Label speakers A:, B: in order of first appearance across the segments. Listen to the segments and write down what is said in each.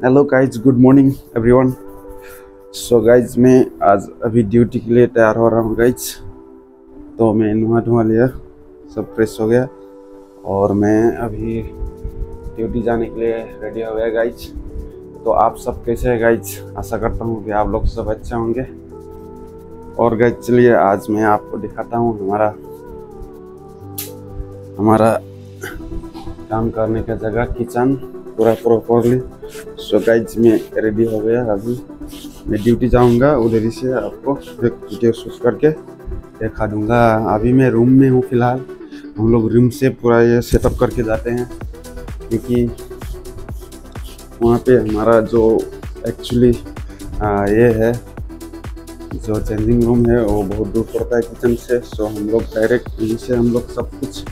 A: Hello guys, good morning everyone. So guys, मैं आज अभी ड्यूटी के लिए तैयार हो रहा हूँ गाइज। तो मैं नहा लिया, सब फ्रेश हो गया और मैं अभी ड्यूटी जाने के लिए रेडी हो गया गाइज। तो आप सब कैसे हैं गाइज? आशा करता हूँ कि आप लोग सब अच्छे होंगे। और गाइज चलिए आज मैं आपको दिखाता हूँ हमारा काम करने का जगह, किचन पूरा प्रॉपरली। सो गाइज मैं रेडी हो गया, अभी मैं ड्यूटी जाऊंगा। उधर ही से आपको एक वीडियो शूट करके दिखा दूंगा। अभी मैं रूम में हूँ फिलहाल। हम लोग रूम से पूरा ये सेटअप करके जाते हैं क्योंकि वहाँ पे हमारा जो एक्चुअली ये है जो चेंजिंग रूम है वो बहुत दूर पड़ता है किचन से। सो हम लोग डायरेक्ट यहीं से हम लोग सब कुछ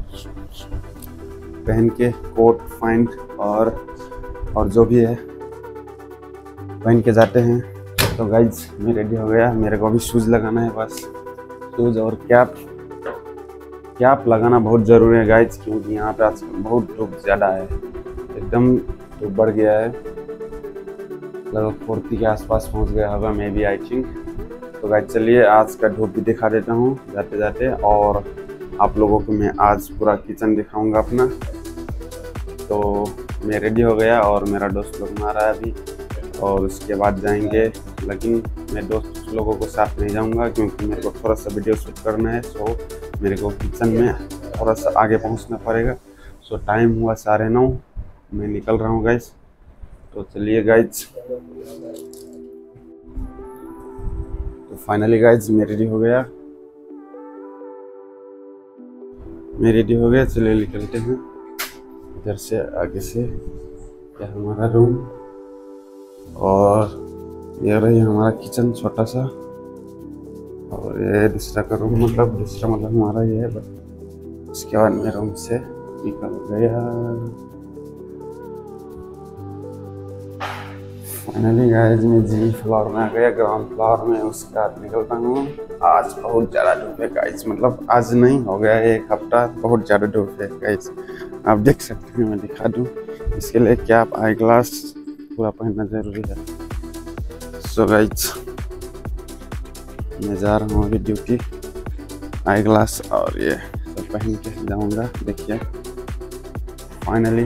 A: पहन के कोट पैंट और जो भी है पहन के जाते हैं। तो गाइज मैं रेडी हो गया, मेरे को अभी शूज़ लगाना है बस। शूज़ और कैप लगाना बहुत ज़रूरी है गाइज, क्योंकि यहाँ पे आजकल बहुत धूप ज़्यादा है, एकदम धूप बढ़ गया है। लगभग 40 के आसपास पहुँच गया होगा मे बी, आई थिंक। तो गाइज चलिए आज का धूप भी दिखा देता हूँ जाते जाते, और आप लोगों को मैं आज पूरा किचन दिखाऊँगा अपना। तो मैं रेडी हो गया और मेरा दोस्त लोग आ रहा है अभी, और उसके बाद जाएंगे। लेकिन मैं दोस्त लोगों को साथ नहीं जाऊंगा क्योंकि मेरे को थोड़ा सा वीडियो शूट करना है। सो मेरे को किचन में थोड़ा सा आगे पहुंचना पड़ेगा। सो टाइम हुआ 9:30, मैं निकल रहा हूं गाइज। तो चलिए गाइज, तो फाइनली गाइज मैं रेडी हो गया। चलिए निकलते हैं इधर से, आगे से यह हमारा रूम और ये रही हमारा किचन छोटा सा, और ये दूसरा का रूम, मतलब हमारा ये है। इसके बाद मैं रूम से निकल गया। फाइनली गाइस मैं जी फ्लोर में आ गया, ग्राउंड फ्लोर में। उसके बाद निकलता हूँ। आज बहुत ज़्यादा धूप है गाइस, मतलब आज नहीं, हो गया एक हफ्ता बहुत ज़्यादा धूप है गाइस। आप देख सकते हैं, मैं दिखा दूँ। इसके लिए क्या आप आई ग्लास पूरा पहनना ज़रूरी है। सो गाइस मैं जा रहा हूँ अभी ड्यूटी, आई ग्लास और ये सब पहन के जाऊँगा। देखिए फाइनली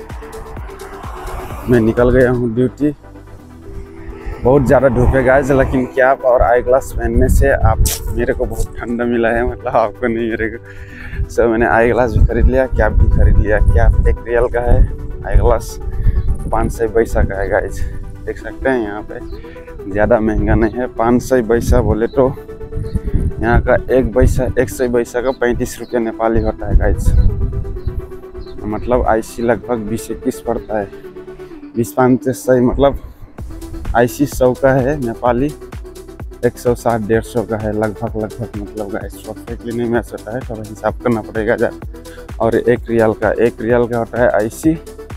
A: मैं निकल गया हूँ ड्यूटी। बहुत ज़्यादा धूप है गाइस, लेकिन कैप और आई ग्लास पहनने से मेरे को बहुत ठंडा मिला है, मतलब आपको नहीं, मेरे को। सो मैंने आई ग्लास भी खरीद लिया, कैप भी खरीद लिया। कैप 1 रियल का है, आई ग्लास 500 पैसा का है गाइस। देख सकते हैं यहाँ पे ज़्यादा महंगा नहीं है। 500 पैसा बोले तो यहाँ का 1 100 पैसा का 35 रुपये नेपाली होता है गाइस। मतलब आईसी लगभग 20-21 पड़ता है। 20-5 मतलब आईसी 100 का है, नेपाली 160-150 का है लगभग मतलब गाइस। परफेक्टली नहीं मैच होता है, थोड़ा हिसाब करना पड़ेगा और 1 रियल का होता है आईसी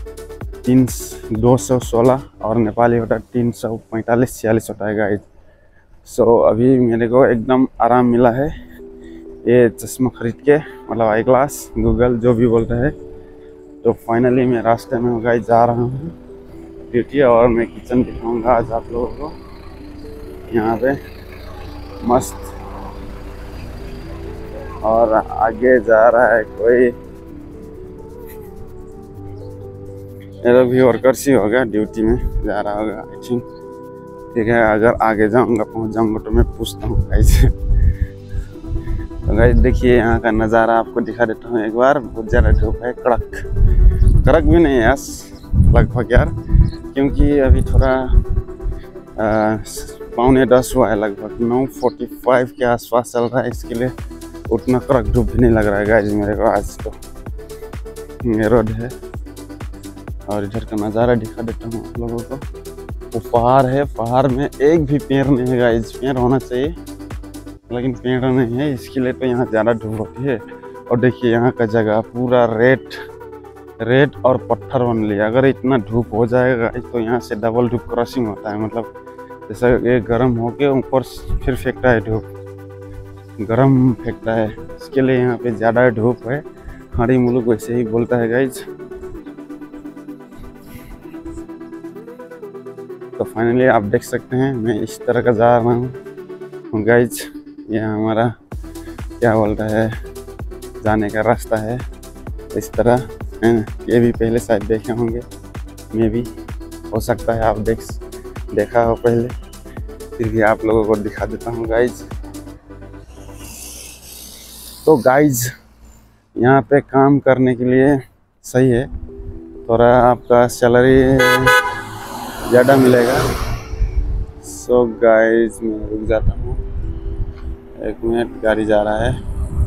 A: 216 और नेपाली होता है 345-46 होता है गाइस। सो अभी मेरे को एकदम आराम मिला है ये चश्मा खरीद के, मतलब आई ग्लास, गूगल जो भी बोलता है। तो फाइनली मैं रास्ते में गाइस जा रहा हूँ ड्यूटी, और मैं किचन दिखाऊंगा आज आप लोगों को। यहाँ पे मस्त, और आगे जा रहा है कोई, ये भी वर्कर्स ही होगा, ड्यूटी में जा रहा होगा आई थिंक। ठीक है, अगर आगे पहुँच जाऊँगा तो मैं पूछता हूँ गाइस। तो गाइस देखिए यहाँ का नज़ारा आपको दिखा देता हूँ एक बार। बहुत ज़्यादा धूप है, कड़क भी नहीं है यार, लगभग यार, क्योंकि अभी थोड़ा 9:45 हुआ है, लगभग 9:45 के आसपास चल रहा है। इसके लिए उतना कड़क धूप भी नहीं लग रहा है गाइस मेरे को। आज तो ये रोड है और इधर का नज़ारा दिखा देता हूँ आप लोगों को। वो पहाड़ है, पहाड़ में एक भी पेड़ नहीं है गाइस। पेड़ होना चाहिए लेकिन पेड़ नहीं है, इसके लिए तो यहाँ ज़्यादा धूप होती है। और देखिए यहाँ का जगह पूरा रेत और पत्थर बन लिया। अगर इतना धूप हो जाएगा तो यहाँ से डबल धूप क्रॉसिंग होता है, मतलब जैसा ये गर्म होके ऊपर फिर फेंकता है धूप, गर्म फेंकता है। इसके लिए यहाँ पे ज़्यादा धूप है। खाड़ी मुलुक वैसे ही बोलता है गाइज। तो फाइनली आप देख सकते हैं मैं इस तरह का जा रहा हूँ गाइज। ये हमारा क्या बोलता है जाने का रास्ता है इस तरह है ना। ये भी पहले शायद देखे होंगे, मैं भी हो सकता है आप देखा हो पहले, फिर भी आप लोगों को दिखा देता हूँ गाइज। तो गाइज यहाँ पे काम करने के लिए सही है, थोड़ा आपका सैलरी ज़्यादा मिलेगा। सो गाइज मैं रुक जाता हूँ, 1 मिनट, गाड़ी जा रहा है।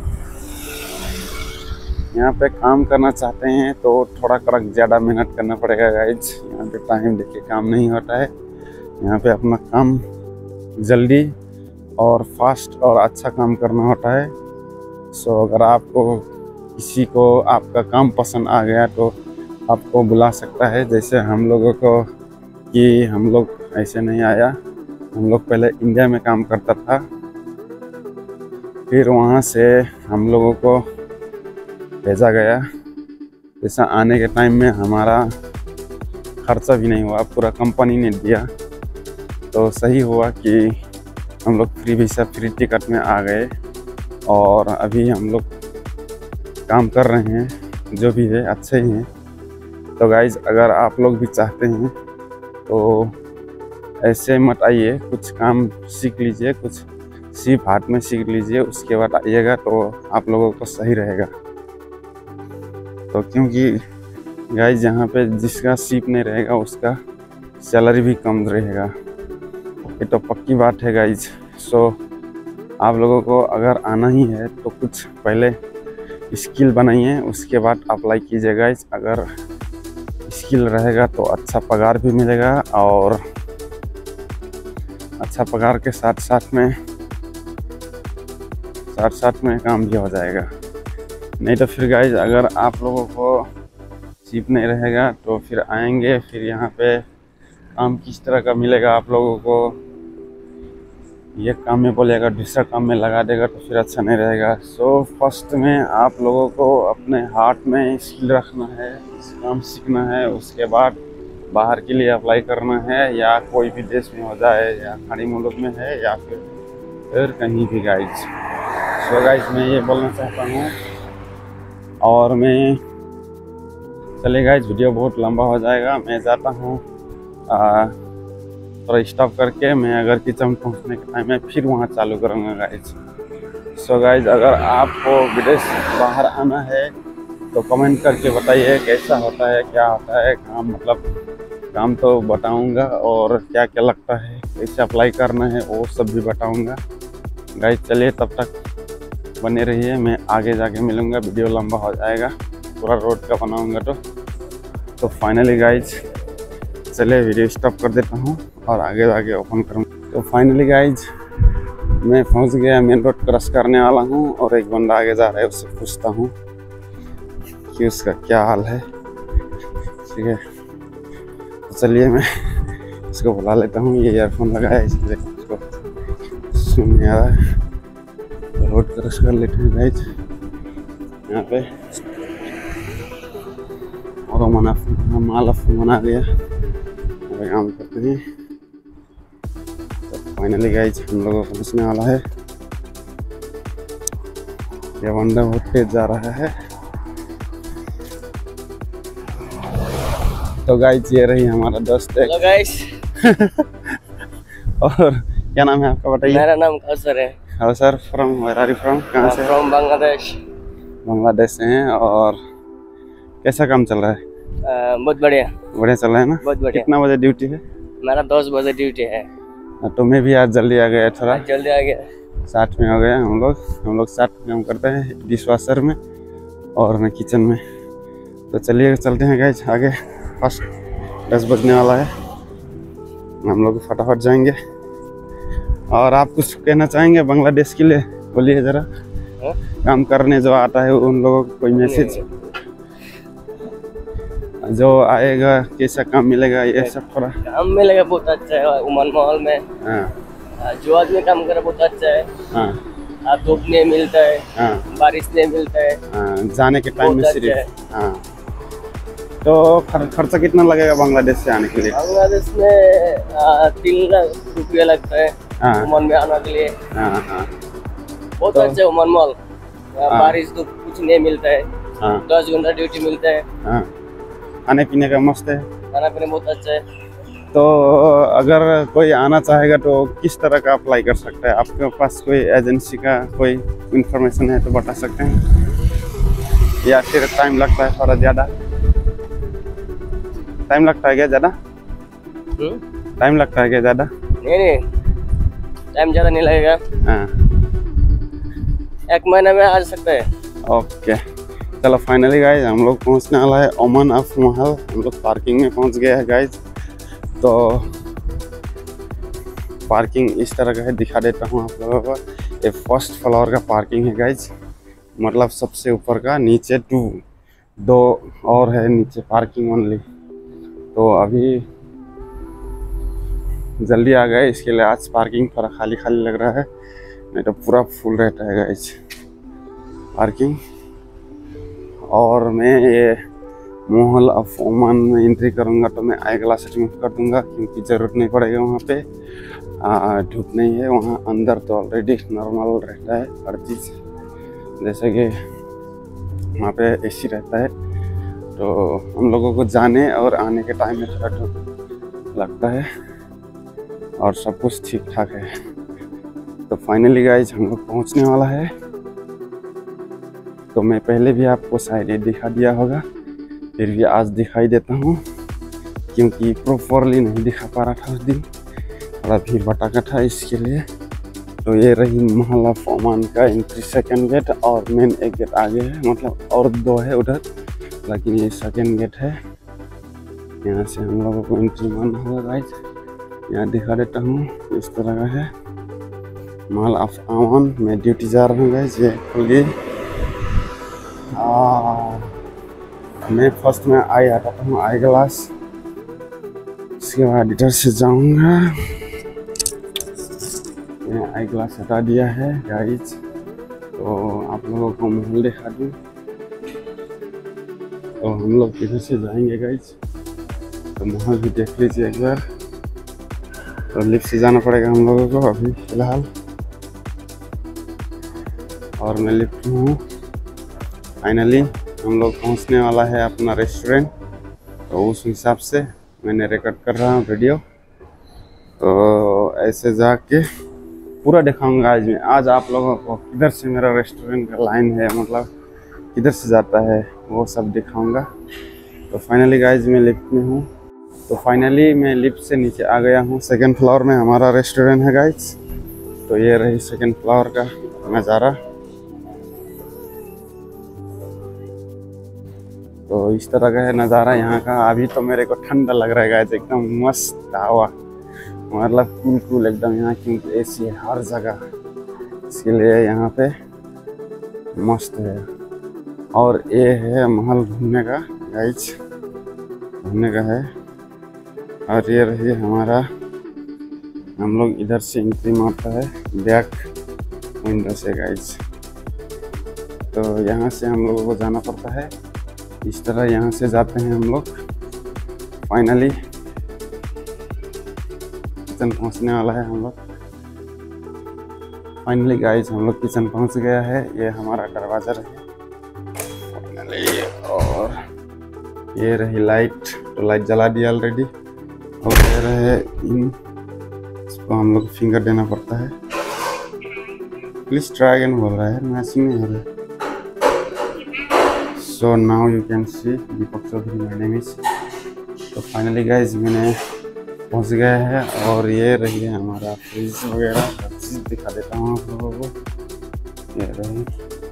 A: यहाँ पे काम करना चाहते हैं तो थोड़ा कड़क ज़्यादा मेहनत करना पड़ेगा गाइज। यहाँ पे टाइम देके काम नहीं होता है, यहाँ पे अपना काम जल्दी और फास्ट और अच्छा काम करना होता है। सो अगर आपको किसी को आपका काम पसंद आ गया तो आपको बुला सकता है। जैसे हम लोगों को कि हम लोग ऐसे नहीं आया, हम लोग पहले इंडिया में काम करता था, फिर वहाँ से हम लोगों को भेजा गया। जैसा आने के टाइम में हमारा खर्चा भी नहीं हुआ, पूरा कंपनी ने दिया, तो सही हुआ कि हम लोग फ्री वीज़ा फ्री टिकट में आ गए और अभी हम लोग काम कर रहे हैं, जो भी है अच्छे ही हैं। तो गाइज अगर आप लोग भी चाहते हैं तो ऐसे मत आइए, कुछ काम सीख लीजिए, कुछ सिर्फ हाथ में सीख लीजिए, उसके बाद आइएगा तो आप लोगों को सही रहेगा। तो क्योंकि गाइज यहाँ पे जिसका सीप नहीं रहेगा उसका सैलरी भी कम रहेगा, ये तो पक्की बात है गाइज। सो आप लोगों को अगर आना ही है तो कुछ पहले स्किल बनाइए, उसके बाद अप्लाई कीजिए गाइज। अगर स्किल रहेगा तो अच्छा पगार भी मिलेगा और अच्छा पगार के साथ साथ में काम भी हो जाएगा। नहीं तो फिर गाइज अगर आप लोगों को सीप नहीं रहेगा तो फिर आएंगे, फिर यहाँ पे काम किस तरह का मिलेगा आप लोगों को, ये काम में बोलेगा दूसरा काम में लगा देगा तो फिर अच्छा नहीं रहेगा। सो फर्स्ट में आप लोगों को अपने हाथ में स्किल रखना है, काम सीखना है, उसके बाद बाहर के लिए अप्लाई करना है, या कोई भी देश में हो जाए, या खाड़ी मुल्क में है, या फिर कहीं भी गाइज। सो गाइज मैं ये बोलना चाहता हूँ, और मैं चले गाइज वीडियो बहुत लंबा हो जाएगा, मैं जाता हूँ थोड़ा स्टॉप करके। मैं अगर किचन पहुंचने के टाइम में फिर वहां चालू करूंगा गाइज। सो गाइज अगर आपको विदेश बाहर आना है तो कमेंट करके बताइए कैसा होता है, क्या होता है काम, मतलब काम तो बताऊंगा, और क्या क्या लगता है, कैसे अप्लाई करना है वो सब भी बताऊंगा गाइज। चलिए तब तक बने रहिए, मैं आगे जाके मिलूँगा, वीडियो लंबा हो जाएगा, पूरा रोड का बनाऊँगा। तो फाइनली गाइज चलिए वीडियो स्टॉप कर देता हूँ और आगे जाके ओपन करूँगा। तो फाइनली गाइज मैं पहुँच गया, मेन रोड क्रॉस करने वाला हूँ, और एक बंदा आगे जा रहा है, उससे पूछता हूँ कि उसका क्या हाल है। ठीक है, तो चलिए मैं इसको बुला लेता हूँ, ये ईयरफोन लगा है इसलिए उसको सुन नहीं आ रहा है। रोड क्रॉस कर लेते हैं गाइज यहाँ पे, और माला मना दिया काम करते हैं। तो फाइनली गाइज हम लोगों को पहुँचने वाला है। ये बंदा बहुत तेज जा रहा है। तो गाइज ये रही हमारा दोस्त है।
B: Hello guys.
A: और क्या नाम है आपका बताइए?
B: मेरा नाम कौसर है।
A: Kausar, from where are you from? कहाँ से?
B: फ्रॉम बांग्लादेश।
A: बांग्लादेश से हैं। और कैसा काम चल रहा है?
B: बहुत बढ़िया
A: चल रहा है ना?
B: बहुत बढ़िया।
A: कितना बजे ड्यूटी है?
B: मेरा 10 बजे ड्यूटी है।
A: तो मैं भी आज जल्दी आ गया, थोड़ा
B: जल्दी आ गया।
A: साथ में हो गया हम लोग साथ में काम करते हैं, डिश वॉशर में और मैं किचन में। तो चलिए चलते हैं गाइस आगे। फर्स्ट 10 बजने वाला है, हम लोग फटाफट जाएंगे। और आप कुछ कहना चाहेंगे बांग्लादेश के लिए? बोलिए ज़रा। काम करने जो आता है उन लोगों को कोई मैसेज, जो आएगा कैसा काम मिलेगा, ये सब थोड़ा।
B: काम मिलेगा बहुत अच्छा है उमन महल में।
A: हाँ,
B: जो आदमी काम करे बहुत अच्छा है।
A: हाँ,
B: धूप नहीं मिलता है,
A: हाँ,
B: बारिश नहीं मिलता है।
A: हाँ, जाने के टाइम में
B: बहुत
A: सिर्फ। हाँ, तो खर्चा कितना लगेगा बांग्लादेश से आने के लिए?
B: बांग्लादेश में 3 लाख रुपया लगता है
A: हाँ।
B: ओमान में आने के लिए।
A: हाँ हाँ।
B: बहुत
A: तो-
B: अच्छा है ओमान मॉल। बारिश तो कुछ नहीं मिलता है।
A: हाँ
B: 10 घंटा ड्यूटी मिलता है।
A: हाँ। खाने पीने का मस्त है।
B: खाना पीना बहुत अच्छा है।
A: तो अगर कोई आना चाहेगा तो किस तरह का अप्लाई कर सकता है? आपके पास कोई एजेंसी का कोई इंफॉर्मेशन है तो बता सकते हैं, या फिर टाइम लगता है थोड़ा ज़्यादा? टाइम लगता है क्या ज़्यादा? टाइम लगता है क्या ज़्यादा?
B: नहीं, टाइम ज़्यादा नहीं लगेगा।
A: हाँ
B: 1 महीने में आ सकता है।
A: ओके, चलो फाइनली गाइज हम लोग पहुंचने वाला है ओमान ऑफ महल। हम लोग पार्किंग में पहुंच गए हैं गाइज। तो पार्किंग इस तरह का है, दिखा देता हूं आप लोगों को। ये फर्स्ट फ्लोर का पार्किंग है गाइज, मतलब सबसे ऊपर का। नीचे 2 और है नीचे पार्किंग ओनली। तो अभी जल्दी आ गए, इसके लिए आज पार्किंग थोड़ा खाली खाली लग रहा है, नहीं तो पूरा फुल रहता है गाइज पार्किंग। और मैं ये महल ऑफ ओमान में एंट्री करूँगा तो मैं आई ग्लास रिमूव कर दूँगा, क्योंकि ज़रूरत नहीं पड़ेगा वहाँ पे। धूप नहीं है वहाँ अंदर, तो ऑलरेडी नॉर्मल रहता है हर चीज़। जैसे कि वहाँ पे एसी रहता है, तो हम लोगों को जाने और आने के टाइम में थोड़ा धूप लगता है और सब कुछ ठीक ठाक है। तो फाइनली गाइज हम लोग पहुँचने वाला है। तो मैं पहले भी आपको शायद ये दिखा दिया होगा, फिर भी आज दिखाई देता हूँ, क्योंकि प्रॉपरली नहीं दिखा पा रहा था उस दिन, थोड़ा भीड़ भटाका था इसके लिए। तो ये रही महल ऑफ ओमान का एंट्री, सेकंड गेट, और मेन एक गेट आगे है, मतलब और 2 है उधर, लेकिन ये सेकंड गेट है। यहाँ से हम लोगों को एंट्री मारना होगा गाइज। यहाँ दिखा देता हूँ, इस तरह का है महल ऑफ ओमान। मैं ड्यूटी जा रहा हूँ गाइज, ये खुल गई। मैं फर्स्ट में आई हटाता हूँ आई ग्लास, उसके बाद इधर से जाऊँगा। मैं आई ग्लास हटा दिया है गाइज। तो आप लोगों को महल दिखा दूँ। तो हम लोग इधर से जाएंगे गाइज, तो महल भी देख लीजिए एक बार। तो लिफ्ट से जाना पड़ेगा हम लोगों को अभी फ़िलहाल, और मैं लिफ्ट में हूँ। फाइनली हम लोग पहुंचने वाला है अपना रेस्टोरेंट, तो उस हिसाब से मैंने रिकॉर्ड कर रहा हूँ वीडियो। तो ऐसे जाके पूरा दिखाऊंगा आज मैं। आज आप लोगों को किधर से मेरा रेस्टोरेंट का लाइन है, मतलब किधर से जाता है, वो सब दिखाऊंगा। तो फाइनली गाइज मैं लिफ्ट में हूँ। तो फाइनली मैं लिफ्ट से नीचे आ गया हूँ। सेकंड फ्लोर में हमारा रेस्टोरेंट है गाइज। तो ये रही सेकंड फ्लोर का नज़ारा। तो इस तरह का है नज़ारा यहाँ का। अभी तो मेरे को ठंडा लग रहा है गाइस, एकदम मस्त हवा, मतलब कूल एकदम यहाँ, क्योंकि एसी है हर जगह, इसके लिए यहाँ पे मस्त है। और ये है महल घूमने का गाइस, घूमने का है। और ये रही हमारा, हम लोग इधर से एंट्री मारता है बैक विंडो से गाइस। तो यहाँ से हम लोगों को जाना पड़ता है इस तरह, यहाँ से जाते हैं हम लोग। फाइनली किचन पहुँचने वाला है हम लोग। फाइनली गाइस हम लोग किचन पहुँच गया है। ये हमारा दरवाज़ा रहे फाइनली, और ये रही लाइट, तो लाइट जला दिया ऑलरेडी। और ये रहे इन, इसको हम लोग फिंगर देना पड़ता है। प्लीज ट्राई अगेन बोल रहा है, मैचिंग नहीं हो रहा है। So now you can see Deepak Chaudhary my name is। तो फाइनली गाइज मैंने पहुंच गया है, और ये रही है हमारा फ्रिज वगैरह, हर चीज़ दिखा देता हूँ आप लोगों को। ये रही,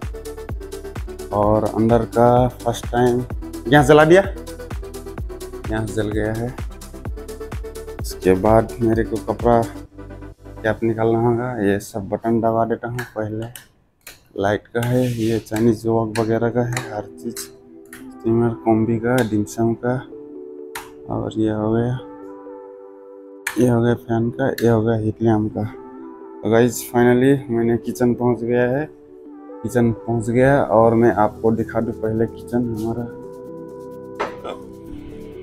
A: और अंदर का फर्स्ट टाइम गैस जला दिया, गैस जल गया है। इसके बाद मेरे को कपड़ा कैप निकालना होगा। ये सब बटन दबा देता हूँ पहले। लाइट का है, ये चाइनीज वॉक वगैरह का है, हर चीज़, स्टीमर, कॉम्बी का, डिमसम का, और ये हो गया फैन का, ये हो गया हीट लैम्प का। तो गाइज फाइनली मैंने किचन पहुंच गया है, किचन पहुंच गया। और मैं आपको दिखा दूँ पहले किचन हमारा।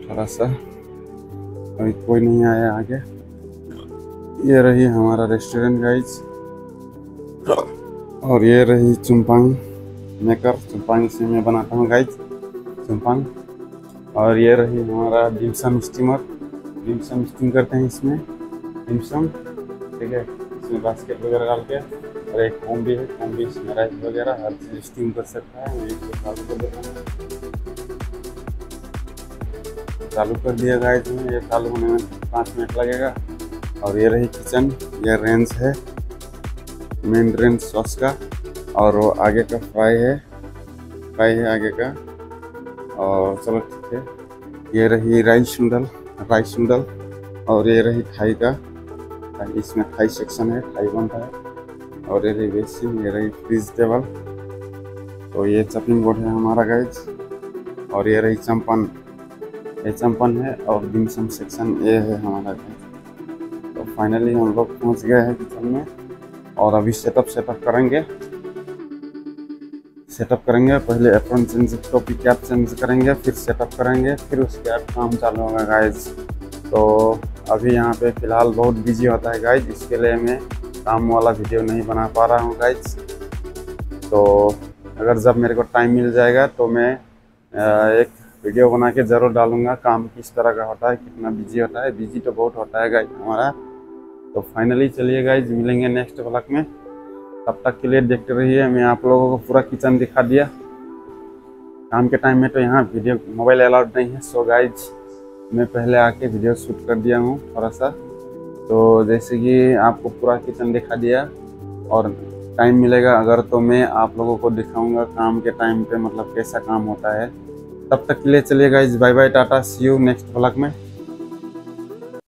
A: थोड़ा सा, अभी कोई नहीं आया आगे। ये रही हमारा रेस्टोरेंट गाइज, और ये रही चुम्पांग मेकर। चुम्पांग से मैं बनाता हूँ गाइज चुम्पांग। और ये रही हमारा डिमसम स्टीमर। डिमसम स्टीम करते हैं इसमें डिमसम, ठीक है। इसमें बास्केट वगैरह डाल के, और एक कोम्बी है, कोम्बी इसमें राइस वगैरह हर चीज़ स्टीम कर सकता है। मैं इसको चालू कर देता हूँ। चालू कर दिया गाइस में, ये चालू होने में 5 मिनट लगेगा। और ये रही किचन, ये रेंज है, मेन रेंज सॉस का, और वो आगे का फ्राई है आगे का। और चलो ठीक है। ये रही राइस नूडल, और ये रही थाई का, इसमें थाई सेक्शन है, थाई बनता है। और ये रही बेसिन, ये रही फ्रीज टेबल। तो ये चॉपिंग बोर्ड है हमारा गाइज। और ये रही चम्पन, ये चम्पन है। और डिमसम सेक्शन ये है हमारा गाइज। तो फाइनली हम लोग पहुंच गए हैं किचन में, और अभी सेटअप करेंगे। पहले एप्रन चेंज, टोपी कैप चेंज करेंगे, फिर सेटअप करेंगे, फिर उसके बाद काम चालू होगा गाइज। तो अभी यहाँ पे फ़िलहाल बहुत बिजी होता है गाइज, इसके लिए मैं काम वाला वीडियो नहीं बना पा रहा हूँ गाइज। तो अगर जब मेरे को टाइम मिल जाएगा तो मैं एक वीडियो बना के ज़रूर डालूँगा, काम किस तरह का होता है, कितना बिजी होता है। बिजी तो बहुत होता है गाइज हमारा। तो फाइनली चलिए गाइज, मिलेंगे नेक्स्ट व्लॉग में। तब तक के लिए देखते रहिए। मैं आप लोगों को पूरा किचन दिखा दिया। काम के टाइम में तो यहाँ वीडियो मोबाइल अलाउड नहीं है, सो गाइज मैं पहले आके वीडियो शूट कर दिया हूँ थोड़ा सा। तो जैसे कि आपको पूरा किचन दिखा दिया, और टाइम मिलेगा अगर तो मैं आप लोगों को दिखाऊंगा काम के टाइम पे, मतलब कैसा काम होता है। तब तक के लिए चलिए guys, bye bye, tata, see you next vlog में।